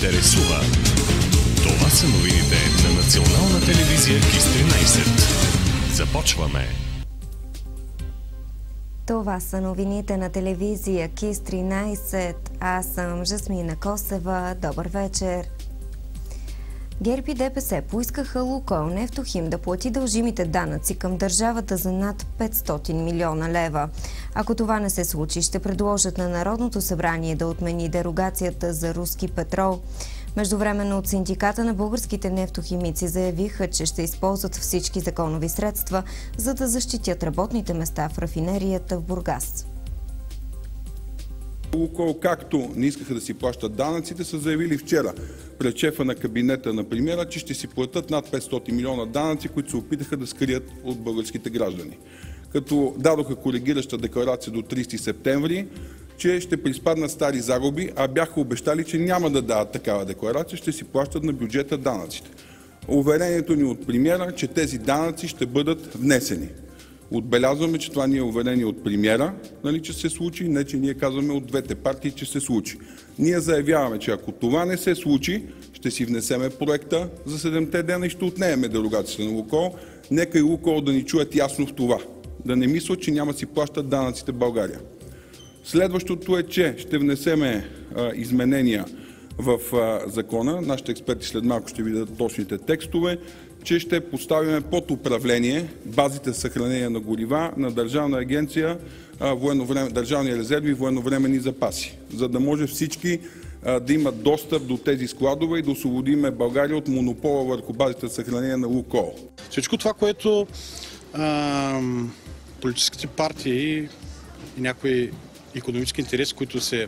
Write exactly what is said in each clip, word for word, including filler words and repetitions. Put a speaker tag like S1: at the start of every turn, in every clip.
S1: интересува. Това са новините на Национална телевизия КИС тринайсет. Започваме!
S2: Това са новините на телевизия КИС тринайсет. Аз съм Жасмина Косева. Добър вечер! ГЕРБ и ДПС поискаха Лукойл Нефтохим да плати дължимите данъци към държавата за над петстотин милиона лева. Ако това не се случи, ще предложат на Народното събрание да отмени дерогацията за руски петрол. Междувременно от синдиката на българските нефтохимици заявиха, че ще използват всички законови средства, за да защитят работните места в рафинерията в Бургас.
S3: Лукойл, както не искаха да си плащат данъците, са заявили вчера пред шефа на кабинета на премиера, че ще си платят над петстотин милиона данъци, които се опитаха да скрият от българските граждани. Като дадоха коригираща декларация до тридесети септември, че ще приспаднат стари загуби, а бяха обещали, че няма да дадат такава декларация, ще си плащат на бюджета данъците. Уверението ни от премиера, че тези данъци ще бъдат внесени. Отбелязваме, че това ни е уверение от премиера, нали, че се случи, не че ние казваме от двете партии, че се случи. Ние заявяваме, че ако това не се случи, ще си внесеме проекта за седемте дена и ще отнееме дерогацията на Лукойл. Нека и Лукойл да ни чуят ясно в това. Да не мислят, че няма си плащат данъците в България. Следващото е, че ще внесеме а, изменения в а, закона. Нашите експерти след малко ще видят точните текстове, че ще поставим под управление базите за съхранение на горива на Държавна агенция а, военновреме, Държавни резерви и военновременни запаси, за да може всички а, да имат достъп до тези складове и да освободиме България от монопола върху базите за съхранение на Лукойл.
S4: Всичко това, което а, политическите партии и някои икономически интереси, които се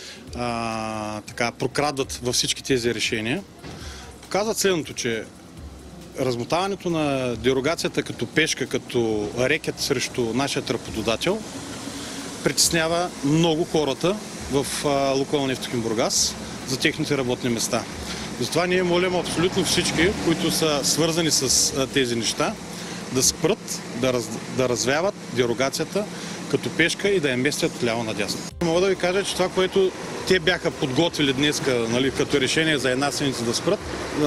S4: а, така, прокрадат във всички тези решения, показват следното, че размотаването на дерогацията като пешка, като рекет срещу нашия работодател притеснява много хората в Лукойл Нефтохим Бургас за техните работни места. Затова ние молим абсолютно всички, които са свързани с тези неща, да спрат, да, раз, да развяват дерогацията като пешка и да я местят отляво надясно. Мога да ви кажа, че това, което те бяха подготвили днес, нали, като решение за една седмица да спрат,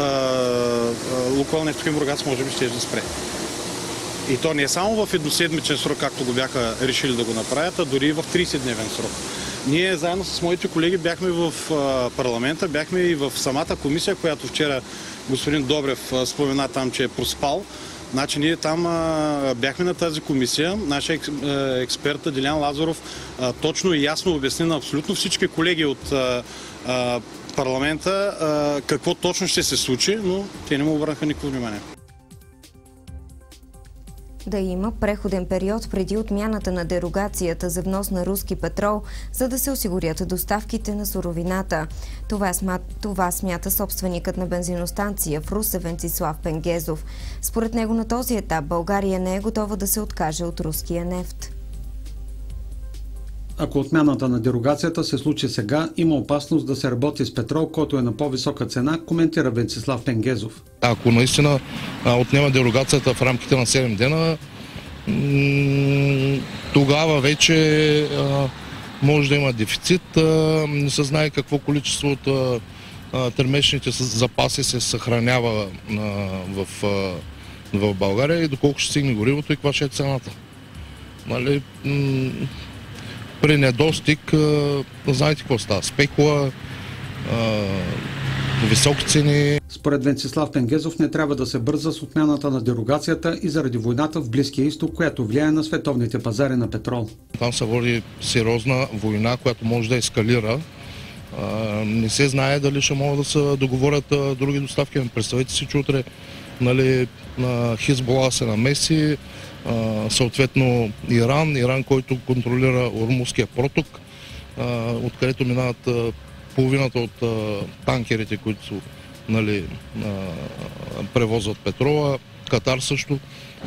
S4: Лукойл Нефтохим Бургас може би ще да спре. И то не е само в едноседмичен срок, както го бяха решили да го направят, а дори и в тридесетдневен срок. Ние заедно с моите колеги бяхме в парламента, бяхме и в самата комисия, която вчера господин Добрев спомена там, че е проспал. Значи ние там а, бяхме на тази комисия, нашия експерт Делян Лазаров а, точно и ясно обясни на абсолютно всички колеги от а, а, парламента а, какво точно ще се случи, но те не му обърнаха никакво внимание.
S2: Да има преходен период преди отмяната на дерогацията за внос на руски петрол, за да се осигурят доставките на суровината. Това, смят, това смята собственикът на бензиностанция в Русе Венцислав Пенгезов. Според него на този етап България не е готова да се откаже от руския нефт.
S5: Ако отмяната на дерогацията се случи сега, има опасност да се работи с петрол, който е на по-висока цена, коментира Венцислав Пенгезов.
S6: Ако наистина отнема дерогацията в рамките на седем дена, тогава вече може да има дефицит. Не се знае какво количество от тримесечните запаси се съхранява в, в България и доколко ще стигне горивото и каква ще е цената. Нали? При недостиг, знаете какво става, спекула, високи цени.
S5: Според Венцислав Пенгезов не трябва да се бърза с отмяната на дерогацията и заради войната в Близкия изток, която влияе на световните пазари на петрол.
S6: Там се води сериозна война, която може да ескалира. Не се знае дали ще могат да се договорят други доставки. Представете си, че утре, нали, Хизбола се намеси, съответно Иран, Иран, който контролира Ормузския проток, откъдето минават половината от танкерите, които, нали, превозват петрола. Катар също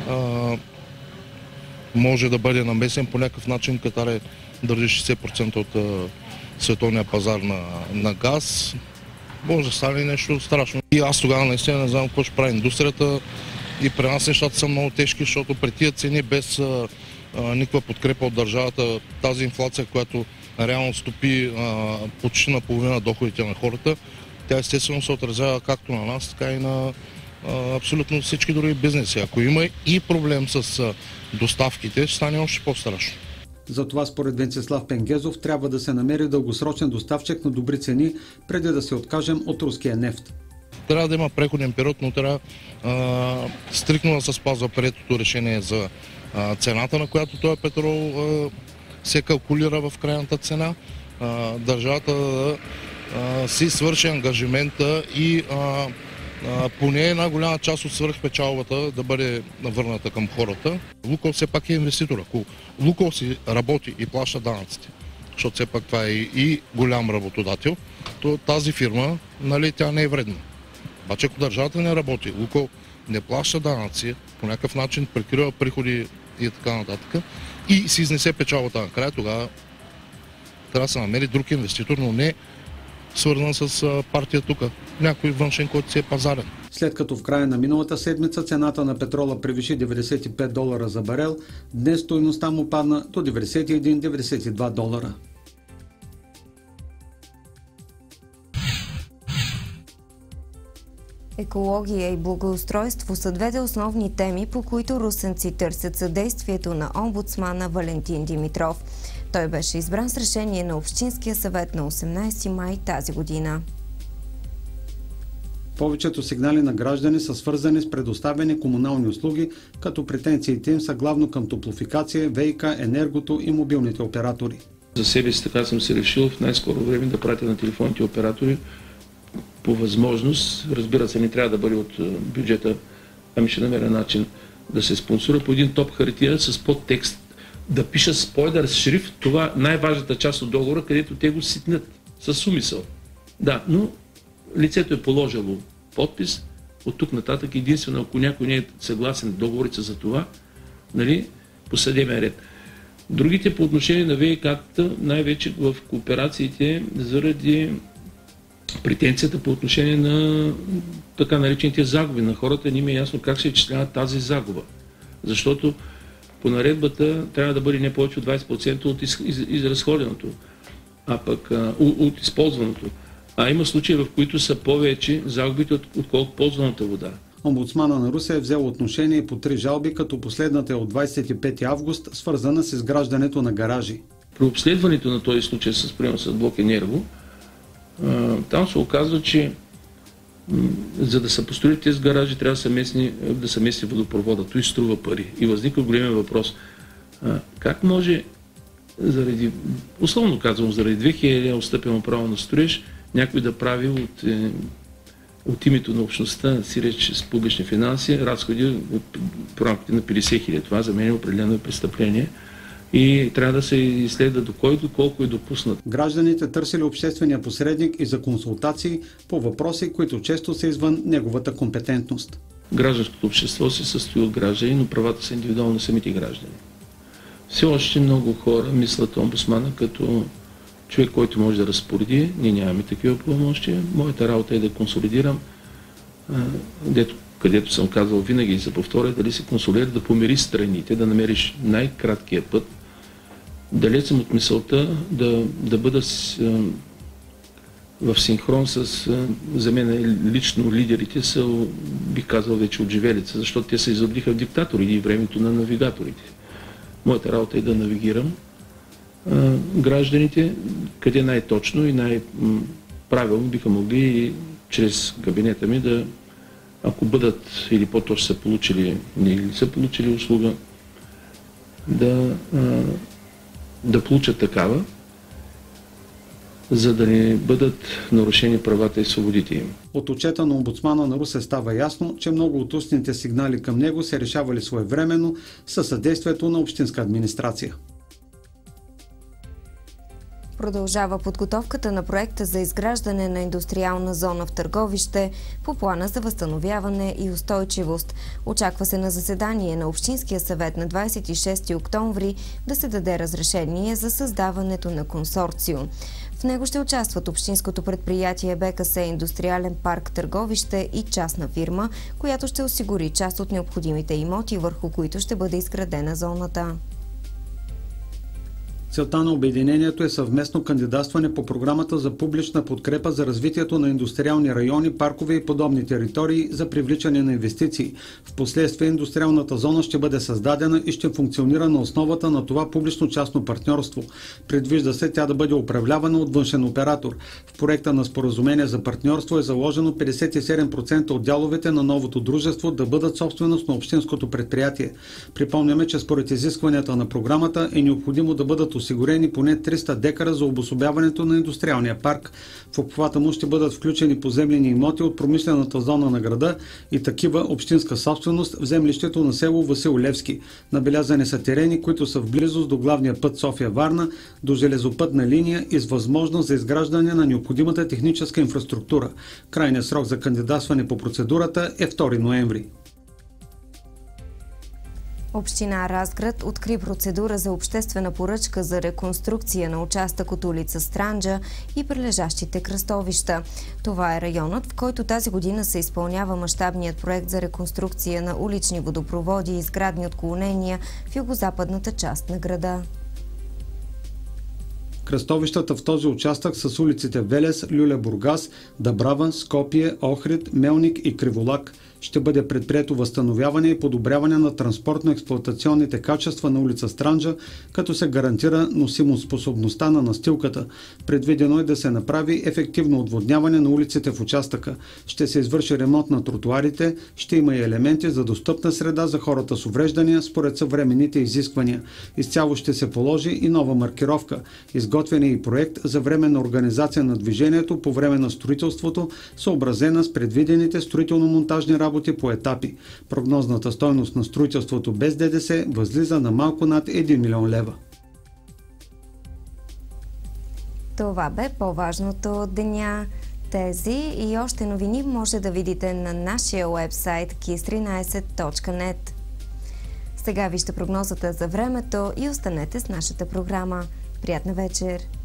S6: може да бъде намесен по някакъв начин. Катар е държи шейсет процента от световния пазар на, на газ. Може да стане нещо страшно. И аз тогава наистина не знам какво ще прави индустрията. И при нас нещата са много тежки, защото при тия цени без а, а, никаква подкрепа от държавата, тази инфлация, която реално стопи а, почти наполовина доходите на хората, тя естествено се отразява както на нас, така и на а, абсолютно всички други бизнеси. Ако има и проблем с а, доставките, ще стане още по-страшно.
S5: Затова според Венцислав Пенгезов трябва да се намери дългосрочен доставчик на добри цени, преди да се откажем от руския нефт.
S6: Трябва да има преходен период, но трябва а, стриктно да се спазва приетото решение за а, цената, на която този петрол а, се калкулира в крайната цена. А, държавата да а, си свърши ангажимента и а, а, поне една голяма част от свръхпечалбата да бъде върната към хората. Лукойл все пак е инвеститор. Ако Лукойл си работи и плаща данъците, защото все пак това е и голям работодател, то тази фирма, нали, тя не е вредна. Обаче ако държавата не работи, Лукойл не плаща данъци, по някакъв начин прикрива приходи и така нататък, и си изнесе печалбата накрая, тогава трябва да се намери друг инвеститор, но не свързан с партия тук. Някой външен, който си е пазарен.
S5: След като в края на миналата седмица цената на петрола превиши деветдесет и пет долара за барел, днес стойността му падна до деветдесет и един - деветдесет и два долара.
S2: Екология и благоустройство са двете основни теми, по които русенци търсят съдействието на омбудсмана Валентин Димитров. Той беше избран с решение на Общинския съвет на осемнадесети май тази година.
S5: Повечето сигнали на граждани са свързани с предоставени комунални услуги, като претенциите им са главно към топлофикация, ВиК, енергото и мобилните оператори.
S7: За себе си така съм се решил в най-скоро време да пратя на телефонните оператори по възможност, разбира се, не трябва да бъде от бюджета, ами ще намеря начин да се спонсора по един топ хартия с подтекст, да пиша спойдър с шрифт, това най-важната част от договора, където те го ситнат с умисъл. Да, но лицето е положило подпис, от тук нататък единствено, ако някой не е съгласен договорите за това, нали, по съдебен ред. Другите по отношение на ВиК-тата, най-вече в кооперациите, заради претенцията по отношение на така наречените загуби на хората, не им е ясно как се изчислява тази загуба. Защото по наредбата трябва да бъде не повече от двадесет процента от из, из, изразходеното, а пък а, от използваното. А има случаи, в които са повече загубите, от, отколкото ползваната вода.
S5: Омбудсмана на Русе е взел отношение по три жалби, като последната е от двадесет и пети август, свързана с изграждането на гаражи. При
S7: обследването на този случай с приема с блок Енерго, там се оказва, че за да се построят тези гаражи, трябва да са местни, да са местни водопровода. Той струва пари. И възниква големия въпрос. Как може, заради, условно казвам, заради две хиляди отстъпено право на строеж, някой да прави от, е, от името на общността, си реч с публични финанси, разходи в рамките на петдесет хиляди. Това за мен е определено престъпление. И трябва да се изследва до кой, до колко е допуснат.
S5: Гражданите търсили обществения посредник и за консултации по въпроси, които често са извън неговата компетентност.
S7: Гражданското общество се състои от граждани, но правата са индивидуални на самите граждани. Все още много хора мислят омбудсмана като човек, който може да разпореди. Ние нямаме такива правомощия. Моята работа е да консолидирам, дето, където съм казал винаги и се повторя, дали се консолидира, да помири страните, да намериш най-краткия път. Далеч съм от мисълта да, да бъда с, а, в синхрон с, а, за мен лично лидерите са, бих казал, вече отживелица, защото те се изоблиха в диктатори и времето на навигаторите. Моята работа е да навигирам а, гражданите, къде най-точно и най-правилно биха могли и чрез кабинета ми да, ако бъдат или по-точно са получили или са получили услуга, да а, да получат такава, за да не бъдат нарушени правата и свободите им.
S5: От отчета на омбудсмана на Русе става ясно, че много от устните сигнали към него се решавали своевременно със съдействието на общинска администрация.
S2: Продължава подготовката на проекта за изграждане на индустриална зона в Търговище по плана за възстановяване и устойчивост. Очаква се на заседание на Общинския съвет на двадесет и шести октомври да се даде разрешение за създаването на консорциум. В него ще участват общинското предприятие БКС Индустриален парк Търговище и частна фирма, която ще осигури част от необходимите имоти, върху които ще бъде изградена зоната.
S5: Целта на обединението е съвместно кандидатстване по програмата за публична подкрепа за развитието на индустриални райони, паркове и подобни територии за привличане на инвестиции. Впоследствие индустриалната зона ще бъде създадена и ще функционира на основата на това публично-частно партньорство. Предвижда се тя да бъде управлявана от външен оператор. В проекта на споразумение за партньорство е заложено петдесет и седем процента от дяловете на новото дружество да бъдат собственост на общинското предприятие. Припомняме, че според изискванията на програмата е необходимо да бъдат осигурени поне триста декара за обособяването на индустриалния парк. В обхвата му ще бъдат включени поземлени имоти от промишлената зона на града и такива общинска собственост в землището на село Васил Левски. Набелязани са терени, които са в близост до главния път София-Варна, до железопътна линия и с възможност за изграждане на необходимата техническа инфраструктура. Крайният срок за кандидатстване по процедурата е втори ноември.
S2: Община Разград откри процедура за обществена поръчка за реконструкция на участък от улица Странджа и прилежащите кръстовища. Това е районът, в който тази година се изпълнява мащабният проект за реконструкция на улични водопроводи и сградни отклонения в югозападната част на града.
S5: Кръстовищата в този участък с улиците Велес, Люля Бургас, Дъбрава, Скопие, Охрид, Мелник и Криволак. Ще бъде предприето възстановяване и подобряване на транспортно-експлоатационните качества на улица Странджа, като се гарантира носимоспособността на настилката. Предвидено е да се направи ефективно отводняване на улиците в участъка. Ще се извърши ремонт на тротуарите, ще има и елементи за достъпна среда за хората с увреждания според съвременните изисквания. Изцяло ще се положи и нова маркировка. Изготвен е и проект за временна организация на движението по време на строителството, съобразена с предвидените строително-монтажни работи работи по етапи. Прогнозната стойност на строителството без ДДС възлиза на малко над един милион лева.
S2: Това бе по-важното от деня. Тези и още новини може да видите на нашия уебсайт кис тринайсет точка нет. Сега вижте прогнозата за времето и останете с нашата програма. Приятна вечер!